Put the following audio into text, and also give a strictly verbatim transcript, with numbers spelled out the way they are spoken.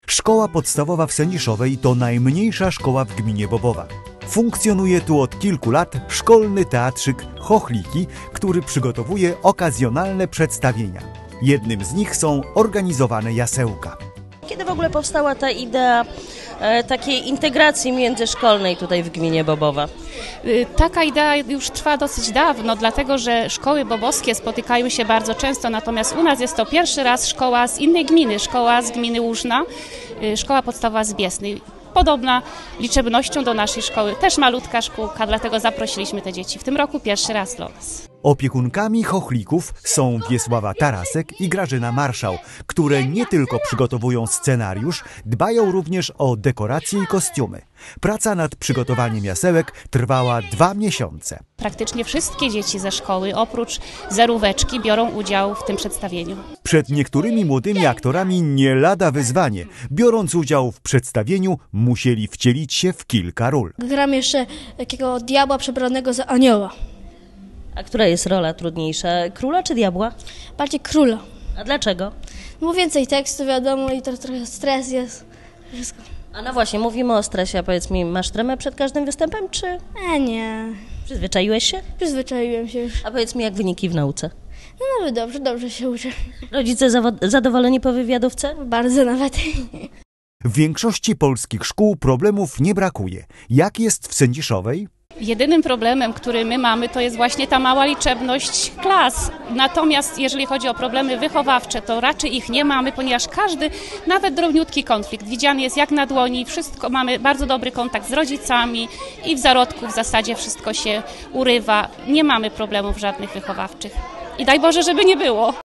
Szkoła podstawowa w Sędziszowej to najmniejsza szkoła w gminie Bobowa. Funkcjonuje tu od kilku lat szkolny teatrzyk Chochliki, który przygotowuje okazjonalne przedstawienia. Jednym z nich są organizowane jasełka. Kiedy w ogóle powstała ta idea e, takiej integracji międzyszkolnej tutaj w gminie Bobowa? Taka idea już trwa dosyć dawno, dlatego że szkoły bobowskie spotykają się bardzo często, natomiast u nas jest to pierwszy raz szkoła z innej gminy, szkoła z gminy Łużna, szkoła podstawowa z Biesnej. Podobna liczebnością do naszej szkoły, też malutka szkółka, dlatego zaprosiliśmy te dzieci w tym roku pierwszy raz do nas. Opiekunkami chochlików są Wiesława Tarasek i Grażyna Marszał, które nie tylko przygotowują scenariusz, dbają również o dekoracje i kostiumy. Praca nad przygotowaniem jasełek trwała dwa miesiące. Praktycznie wszystkie dzieci ze szkoły, oprócz zeróweczki, biorą udział w tym przedstawieniu. Przed niektórymi młodymi aktorami nie lada wyzwanie. Biorąc udział w przedstawieniu, musieli wcielić się w kilka ról. Gram jeszcze takiego diabła przebranego za anioła. A która jest rola trudniejsza, króla czy diabła? Bardziej króla. A dlaczego? No więcej tekstu, wiadomo, i to trochę stres jest. Wszystko. A no właśnie, mówimy o stresie, a powiedz mi, masz tremę przed każdym występem, czy E, nie. przyzwyczaiłeś się? Przyzwyczaiłem się już. A powiedz mi, jak wyniki w nauce? No nawet dobrze, dobrze się uczę. Rodzice zadowoleni po wywiadówce? Bardzo nawet. W większości polskich szkół problemów nie brakuje. Jak jest w Sędziszowej? Jedynym problemem, który my mamy, to jest właśnie ta mała liczebność klas. Natomiast jeżeli chodzi o problemy wychowawcze, to raczej ich nie mamy, ponieważ każdy, nawet drobniutki konflikt widziany jest jak na dłoni. Wszystko, mamy bardzo dobry kontakt z rodzicami i w zarodku w zasadzie wszystko się urywa. Nie mamy problemów żadnych wychowawczych. I daj Boże, żeby nie było.